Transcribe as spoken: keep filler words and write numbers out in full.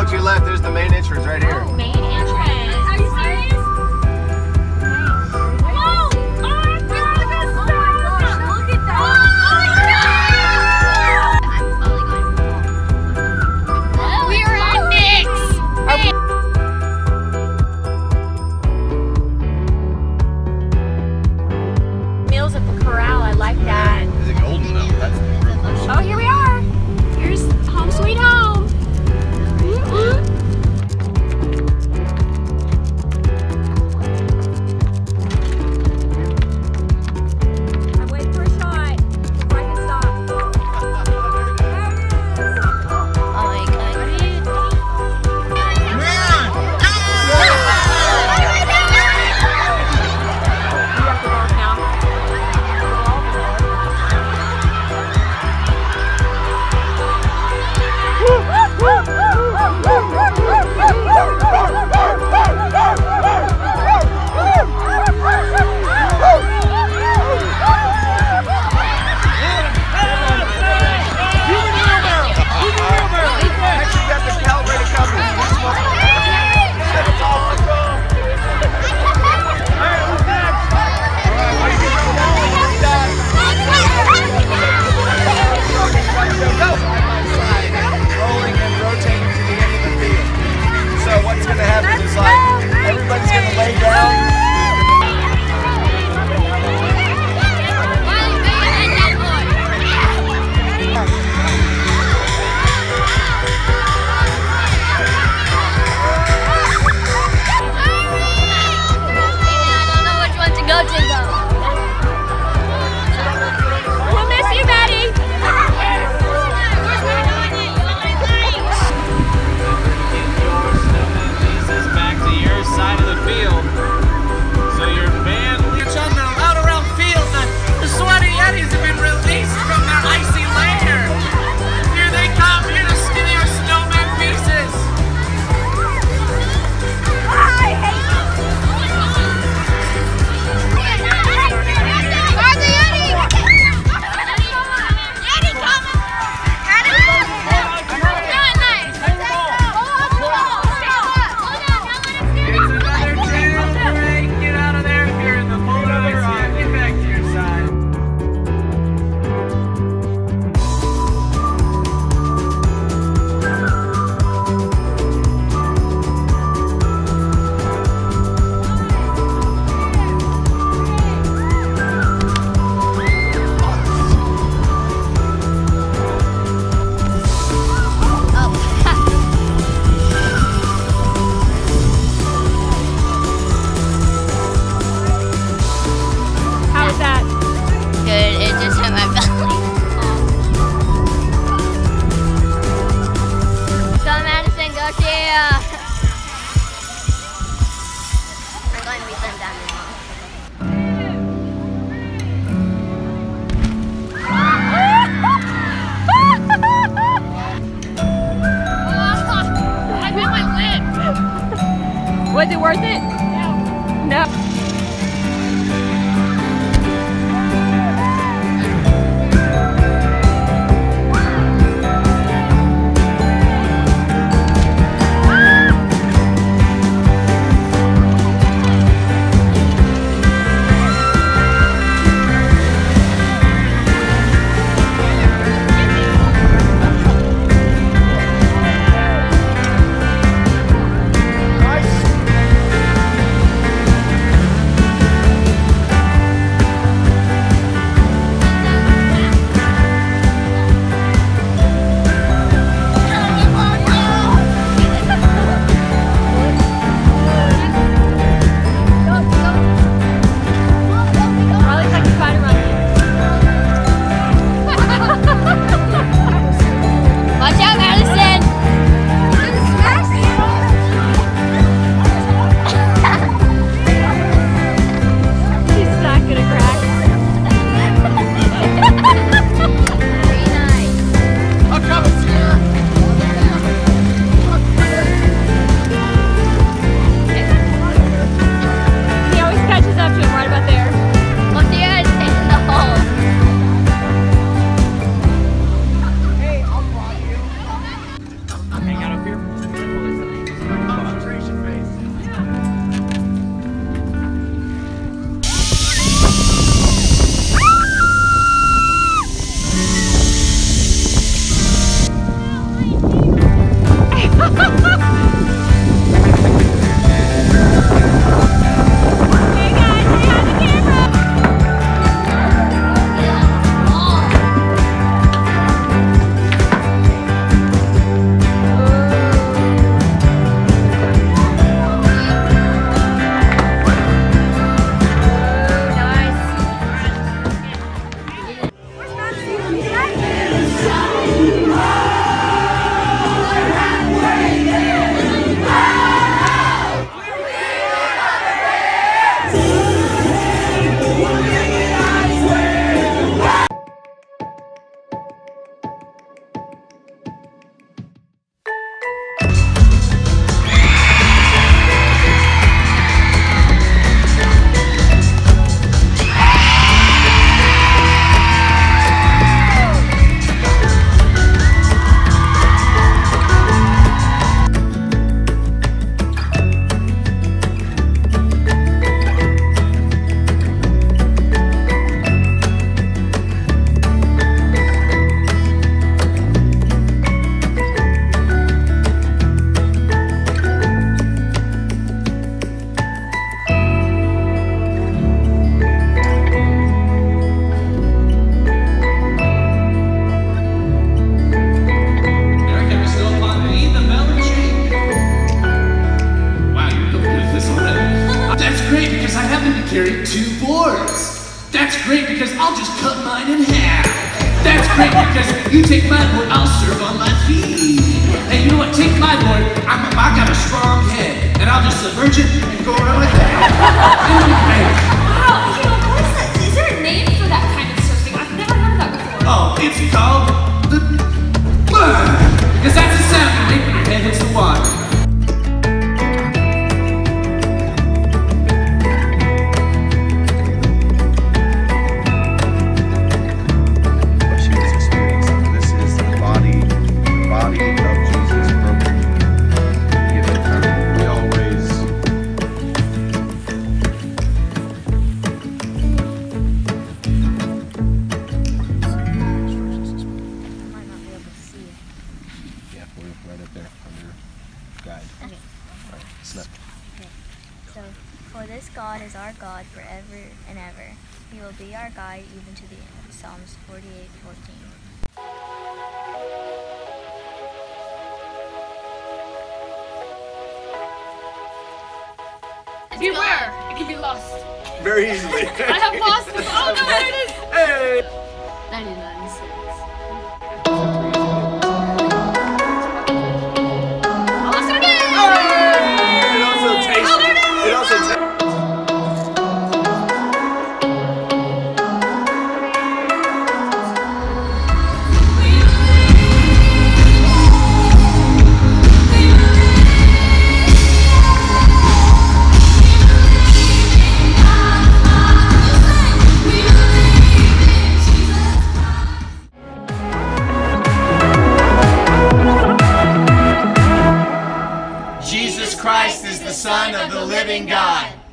to your left, there's the main entrance right here. Oh, main entrance. Are you serious? Whoa! Oh my God! That's so awesome! Look at that! Oh my God! I'm totally going. We are at Mix. Meals at the corral. I like that. Is it golden though? That's real close. Oh, here we are. Here's home sweet home. Woo-woo. I'm waiting for a shot before I can stop. Oh my God. We have to walk now. Was it worth it? No. No. That's great because I'll just cut mine in half. That's great because you take my board, I'll serve on my feet. Hey, you know what? Take my board. I'm, I got a strong head, and I'll just submerge it and go around like that. Wow, you know, what is that? Is there a name for that kind of surfing? I've never heard of that before. Oh, it's called the because that's the sound you make when your head hits the water. Right up there on your guide. Okay. Right, snap. Okay. So, for this God is our God forever and ever. He will be our guide even to the end. Psalms forty-eight fourteen. Beware, it can be lost. Very easily. I have lost it. Oh no, there it is. Hey! ninety-nine cents. It also tastes. Jesus Christ is the Son of the living God.